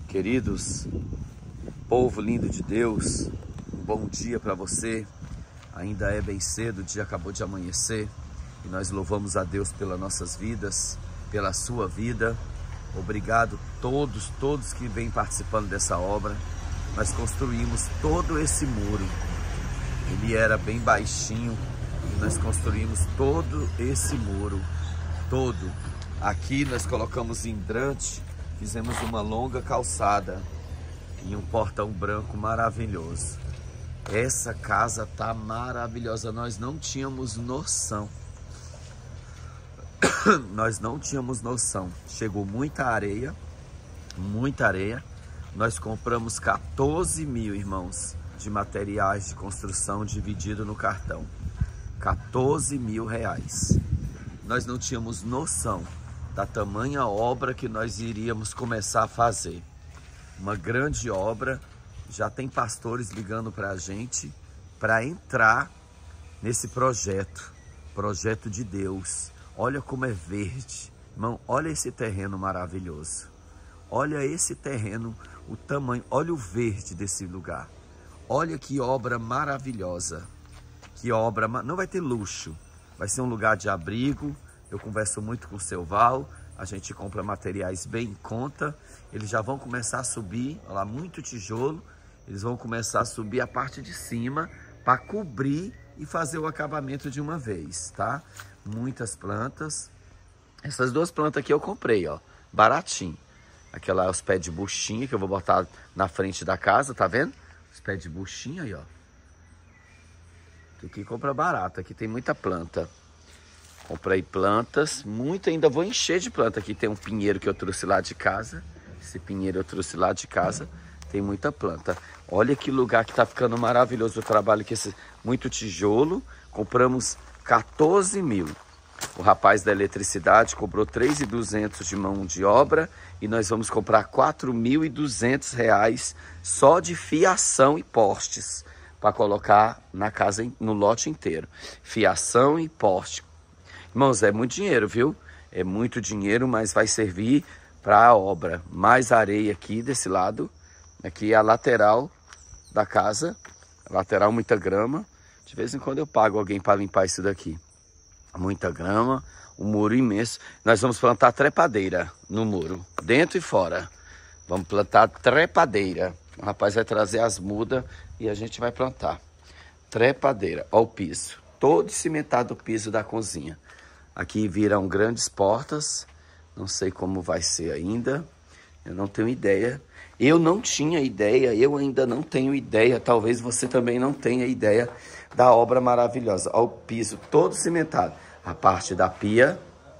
Queridos, povo lindo de Deus, um bom dia para você. Ainda é bem cedo, o dia acabou de amanhecer e nós louvamos a Deus pelas nossas vidas, pela sua vida. Obrigado todos que vêm participando dessa obra. Nós construímos todo esse muro. Ele era bem baixinho e nós construímos todo esse muro, todo. Aqui nós colocamos hidrante, fizemos uma longa calçada e um portão branco maravilhoso. Essa casa tá maravilhosa, nós não tínhamos noção. Nós não tínhamos noção. Chegou muita areia. Nós compramos 14 mil, irmãos, de materiais de construção dividido no cartão. 14 mil reais. Nós não tínhamos noção da tamanha obra que nós iríamos começar a fazer. Uma grande obra. Já tem pastores ligando para a gente para entrar nesse projeto de Deus. Olha como é verde, irmão, olha esse terreno maravilhoso. Olha esse terreno, o tamanho, olha o verde desse lugar. Olha que obra maravilhosa. Que obra, não vai ter luxo, vai ser um lugar de abrigo. Eu converso muito com o seu Val, a gente compra materiais bem em conta. Eles já vão começar a subir, olha lá, muito tijolo. Eles vão começar a subir a parte de cima para cobrir e fazer o acabamento de uma vez, tá? Muitas plantas. Essas duas plantas aqui eu comprei, ó, baratinho. Aquela, os pés de buchinha que eu vou botar na frente da casa, tá vendo? Os pés de buchinha aí, ó. Aqui compra barato, aqui tem muita planta. Comprei plantas, muito, ainda vou encher de planta. Aqui tem um pinheiro que eu trouxe lá de casa. Esse pinheiro eu trouxe lá de casa. Tem muita planta. Olha que lugar que tá ficando maravilhoso o trabalho. Que muito tijolo. Compramos 14 mil. O rapaz da eletricidade cobrou 3.200 de mão de obra. E nós vamos comprar 4.200 reais só de fiação e postes. Para colocar na casa, no lote inteiro. Fiação e poste. Irmãos, é muito dinheiro, viu? É muito dinheiro, mas vai servir para a obra. Mais areia aqui desse lado. Aqui é a lateral da casa, lateral muita grama. De vez em quando eu pago alguém para limpar isso daqui. Muita grama, um muro imenso. Nós vamos plantar trepadeira no muro, dentro e fora. Vamos plantar trepadeira. O rapaz vai trazer as mudas e a gente vai plantar. Trepadeira, ó o piso. Todo cimentado o piso da cozinha. Aqui viram grandes portas. Não sei como vai ser ainda. Eu não tenho ideia. Eu não tinha ideia, eu ainda não tenho ideia, talvez você também não tenha ideia da obra maravilhosa. Olha o piso todo cimentado. A parte da pia,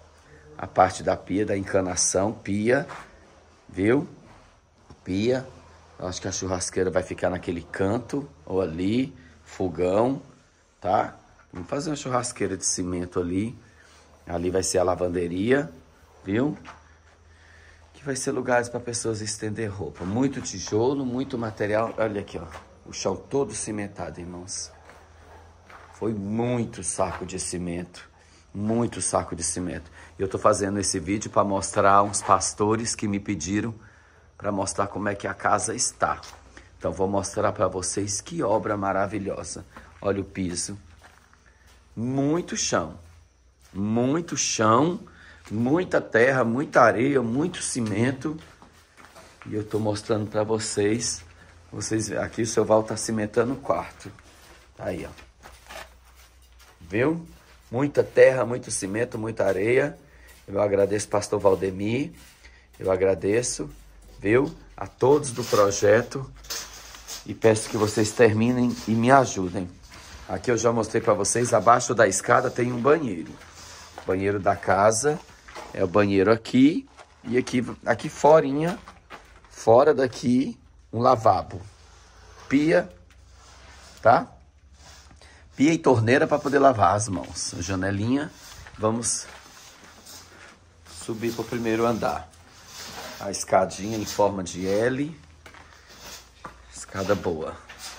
da encanação, pia, viu? Pia. Eu acho que a churrasqueira vai ficar naquele canto, ou ali, fogão, tá? Vamos fazer uma churrasqueira de cimento ali. Ali vai ser a lavanderia, viu? Vai ser lugares para pessoas estender roupa. Muito tijolo, muito material. Olha aqui, ó. O chão todo cimentado, irmãos. Foi muito saco de cimento. Muito saco de cimento. E eu tô fazendo esse vídeo para mostrar uns pastores que me pediram para mostrar como é que a casa está. Então vou mostrar para vocês que obra maravilhosa. Olha o piso. Muito chão. Muito chão. Muita terra, muita areia, muito cimento. E eu tô mostrando para vocês. Vocês veem, aqui o seu Val tá cimentando o quarto. Aí, ó. Viu? Muita terra, muito cimento, muita areia. Eu agradeço pastor Valdemir. Eu agradeço, viu? A todos do projeto. E peço que vocês terminem e me ajudem. Aqui eu já mostrei para vocês. Abaixo da escada tem um banheiro. Banheiro da casa. É o banheiro aqui e aqui forinha, fora daqui, um lavabo. Pia, tá? Pia e torneira para poder lavar as mãos. Janelinha, vamos subir para o primeiro andar. A escadinha em forma de L. Escada boa.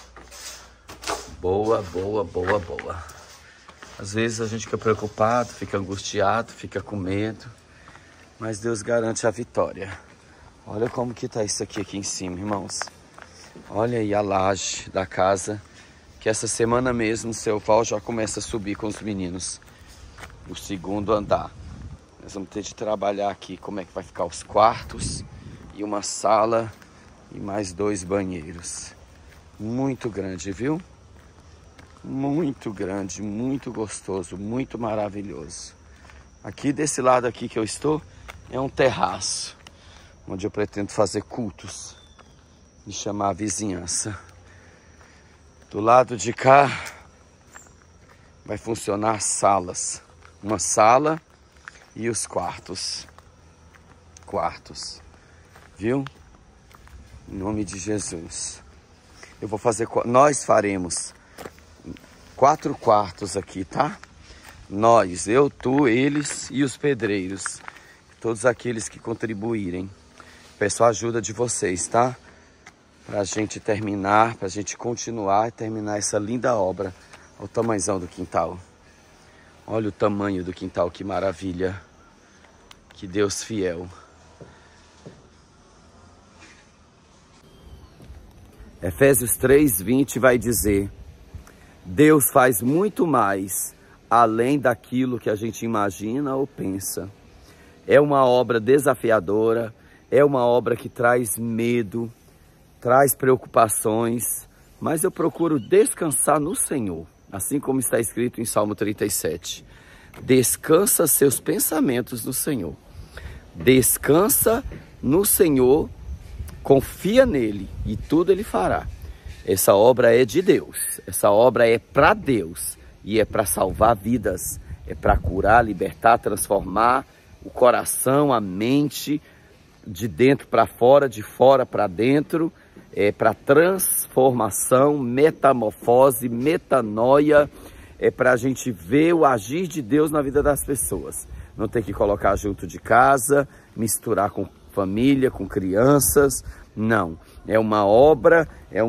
Boa. Às vezes a gente fica preocupado, fica angustiado, fica com medo. Mas Deus garante a vitória. Olha como que tá isso aqui em cima, irmãos. Olha aí a laje da casa, que essa semana mesmo o seu Val já começa a subir com os meninos. O segundo andar. Nós vamos ter de trabalhar aqui como é que vai ficar os quartos e uma sala e mais 2 banheiros. Muito grande, viu? Muito grande, muito gostoso, muito maravilhoso. Aqui desse lado aqui que eu estou é um terraço, onde eu pretendo fazer cultos e chamar a vizinhança. Do lado de cá vai funcionar salas. Uma sala e os quartos. Viu? Em nome de Jesus. Eu vou fazer, nós faremos 4 quartos aqui, tá? Nós, eu, tu, eles e os pedreiros. Todos aqueles que contribuírem. Peço a ajuda de vocês, tá? Pra gente terminar, pra gente continuar e terminar essa linda obra. Olha o tamanhozão do quintal. Olha o tamanho do quintal, que maravilha. Que Deus fiel. Efésios 3:20 vai dizer: Deus faz muito mais além daquilo que a gente imagina ou pensa. É uma obra desafiadora, é uma obra que traz medo, traz preocupações, mas eu procuro descansar no Senhor, assim como está escrito em Salmo 37. Descansa seus pensamentos no Senhor. Descansa no Senhor, confia nele e tudo ele fará. Essa obra é de Deus, essa obra é para Deus e é para salvar vidas, é para curar, libertar, transformar o coração, a mente, de dentro para fora, de fora para dentro, é para transformação, metamorfose, metanoia, é para a gente ver o agir de Deus na vida das pessoas. Não tem que colocar junto de casa, misturar com família, com crianças, não. É uma obra, é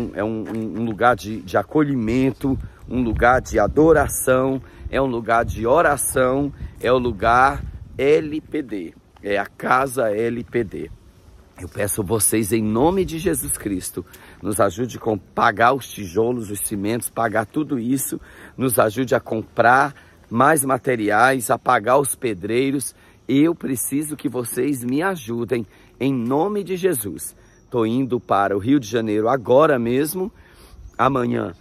um lugar de acolhimento, um lugar de adoração, é um lugar de oração, é o lugar LPD, é a casa LPD. Eu peço a vocês, em nome de Jesus Cristo, nos ajude a pagar os tijolos, os cimentos, pagar tudo isso, nos ajude a comprar mais materiais, a pagar os pedreiros. Eu preciso que vocês me ajudem, em nome de Jesus. Estou indo para o Rio de Janeiro agora mesmo. Amanhã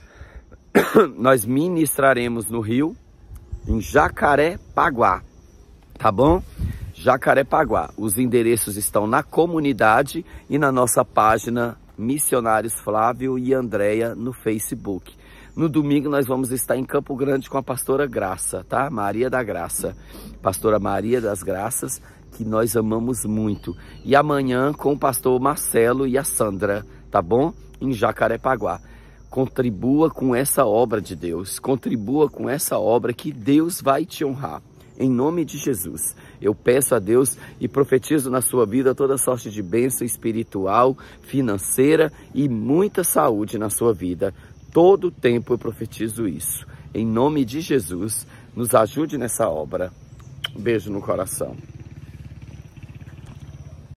nós ministraremos no Rio, em Jacarepaguá, tá bom? Jacarepaguá. Os endereços estão na comunidade e na nossa página Missionários Flávio e Andréia no Facebook. No domingo nós vamos estar em Campo Grande com a pastora Graça, tá? Maria da Graça. Pastora Maria das Graças, que nós amamos muito. E amanhã com o pastor Marcelo e a Sandra, tá bom? Em Jacarepaguá. Contribua com essa obra de Deus. Contribua com essa obra que Deus vai te honrar. Em nome de Jesus, eu peço a Deus e profetizo na sua vida toda sorte de bênção espiritual, financeira e muita saúde na sua vida. Todo o tempo eu profetizo isso. Em nome de Jesus, nos ajude nessa obra. Um beijo no coração.